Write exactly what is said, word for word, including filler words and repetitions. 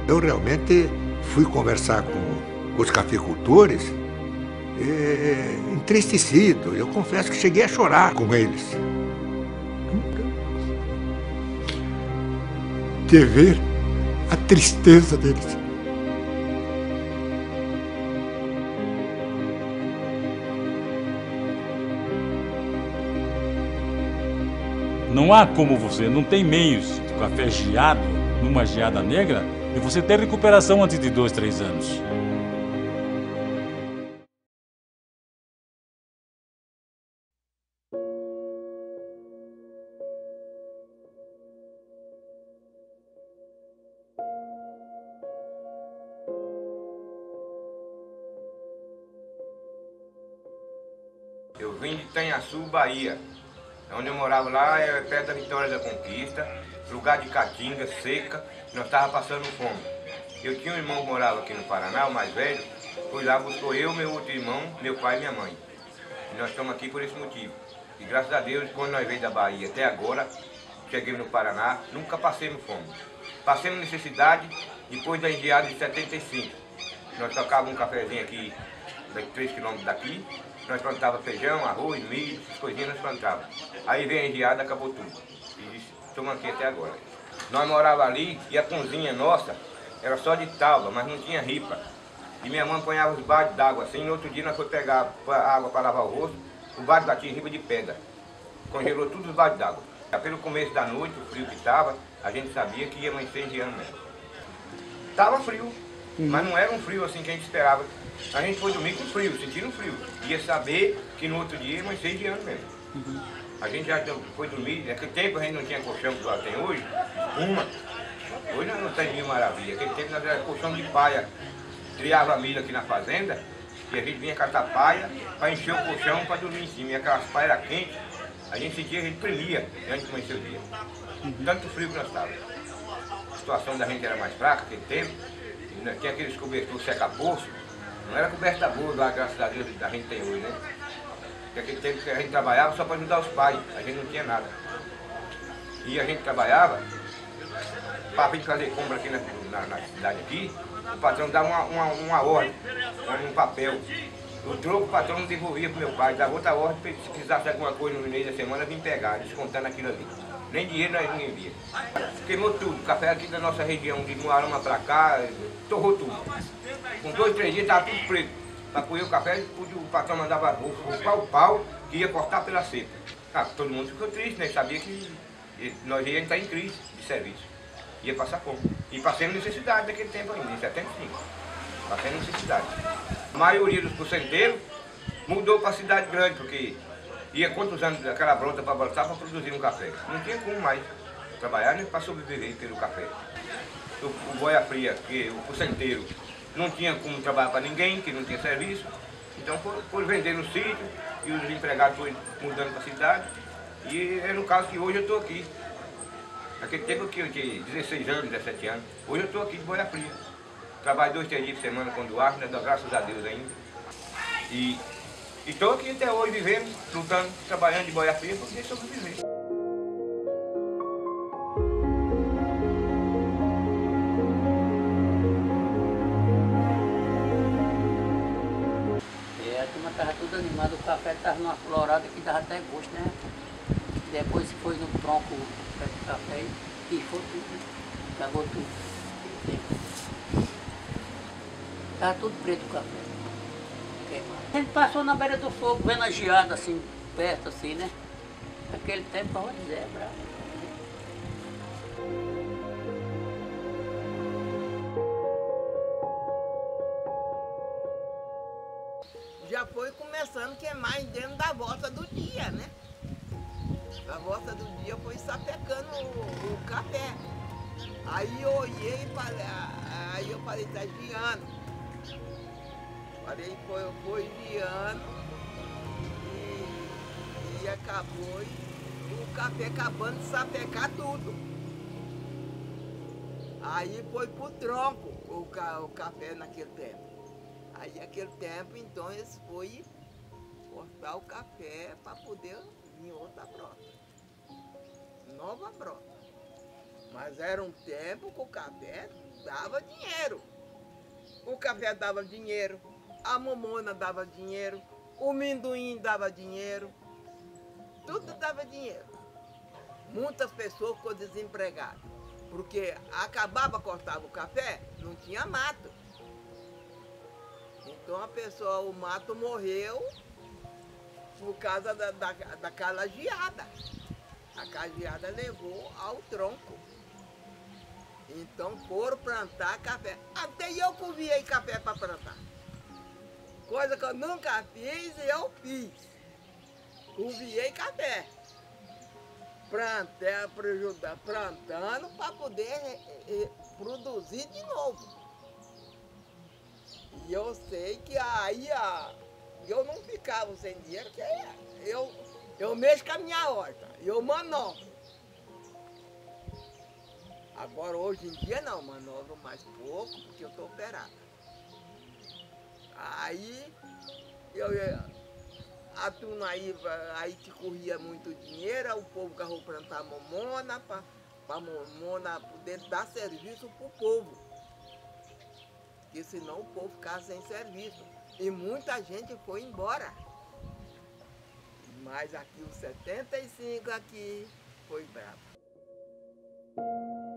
Eu realmente fui conversar com os cafeicultores é, entristecido. Eu confesso que cheguei a chorar com eles. De ver a tristeza deles. Não há como você, não tem meios de café geado numa geada negra e você ter recuperação antes de dois, três anos. Eu vim de Itanhaçu, Bahia. Onde eu morava lá é perto da Vitória da Conquista, lugar de caatinga, seca, nós estávamos passando fome. Eu tinha um irmão que morava aqui no Paraná, o mais velho, fui lá, buscou eu, meu outro irmão, meu pai e minha mãe. E nós estamos aqui por esse motivo. E graças a Deus, quando nós veio da Bahia até agora, cheguei no Paraná, nunca passemos fome. Passemos necessidade depois da engeada de setenta e cinco. Nós tocávamos um cafezinho aqui, três quilômetros daqui. Nós plantávamos feijão, arroz, milho, essas coisinhas nós plantávamos. Aí veio a engeada, acabou tudo. E estamos aqui até agora. Nós morávamos ali e a cozinha nossa era só de tábua, mas não tinha ripa. E minha mãe ponhava os baldes d'água assim, no outro dia nós fomos pegar água para lavar o rosto, o balde batia em riba de pedra. Congelou todos os baldes d'água. Pelo começo da noite, o frio que estava, a gente sabia que ia amanhecer engeando mesmo. Estava frio, mas não era um frio assim que a gente esperava. A gente foi dormir com frio, sentindo frio. Ia saber que no outro dia ia amanhecer de ano mesmo. Uhum. A gente já foi dormir, naquele tempo a gente não tinha colchão que lá tem hoje, uma. Hoje nós não tem mil maravilha. Naquele tempo nós era colchão de paia. Criava milho aqui na fazenda e a gente vinha catar paia para encher o colchão para dormir em cima. E aquelas paias eram quentes, a gente sentia, a gente tremia antes de amanhecer o dia. Uhum. Tanto frio que nós estávamos. A situação da gente era mais fraca naquele tempo, tinha aqueles cobertores seca-poço. Não era coberta boa, graças a Deus, a gente tem hoje, né? Porque aquele tempo que a gente trabalhava só para ajudar os pais, a gente não tinha nada. E a gente trabalhava, para vir fazer compra aqui na, na, na cidade aqui, o patrão dava uma, uma, uma ordem, um papel. O troco o patrão não devolvia para o meu pai, dava outra ordem, se precisasse de alguma coisa no meio da semana, vim pegar, descontando aquilo ali. Nem dinheiro nós ninguém via. Queimou tudo, o café aqui da nossa região, de Moarama para cá, torrou tudo. Com dois, três dias estava tudo preto. Para colher o café, o patrão mandava o pau pau que ia cortar pela seca. Ah, todo mundo ficou triste, né? Sabia que nós íamos entrar em crise de serviço. Ia passar fome. E passando necessidade naquele tempo ainda, em setenta e cinco. Passando necessidade. A maioria dos porcenteiros mudou para a cidade grande, porque ia quantos anos daquela bronta para voltar para produzir um café. Não tinha como mais trabalhar nem para sobreviver pelo café. O, o boia fria, que o porcenteiro não tinha como trabalhar para ninguém, que não tinha serviço. Então foi vender no sítio e os empregados foram mudando para a cidade. E é no caso que hoje eu estou aqui. Naquele tempo que eu tinha dezesseis anos, dezessete anos, hoje eu estou aqui de boia fria. Trabalho dois, três dias por semana quando acho, né? Graças a Deus ainda. E estou aqui até hoje vivendo, lutando, trabalhando de boia fria para poder sobreviver. Estava tudo animado, o café estava numa florada que dava até gosto, né? Depois foi no tronco do café e pifou tudo, né? Acabou tudo. Estava tudo preto o café. Queimado. A gente passou na beira do fogo, vendo a geada assim, perto assim, né? Naquele tempo, pode dizer, é bravo. Já foi começando a queimar dentro da volta do dia, né? A volta do dia foi sapecando o, o café. Aí eu olhei e falei, aí eu falei, tá giando. Falei, foi, foi giando e, e acabou e o café acabando de sapecar tudo. Aí foi pro tronco o, o café naquele tempo. Aí aquele tempo, então, eles foram cortar o café para poder vir outra brota. Nova brota. Mas era um tempo que o café dava dinheiro. O café dava dinheiro, a mamona dava dinheiro, o minduim dava dinheiro, tudo dava dinheiro. Muitas pessoas ficou desempregadas, porque acabava, cortava o café, não tinha mato. Então a pessoa, o mato morreu por causa da, da, daquela geada. A cageada levou ao tronco. Então foram plantar café. Até eu coviei café para plantar. Coisa que eu nunca fiz e eu fiz. Coviei café. Plantei, plantando para poder eh, eh, produzir de novo. E eu sei que aí a, eu não ficava sem dinheiro, porque eu, eu mexo com a minha horta, eu manobro. Agora, hoje em dia, não, manobro mais pouco, porque eu estou operada. Aí, eu, a turma aí, aí que corria muito dinheiro, o povo carrou plantar mamona, para a mamona poder dar serviço para o povo. Porque senão o povo ficava sem serviço. E muita gente foi embora. Mas aqui, os setenta e cinco aqui, foi bravo.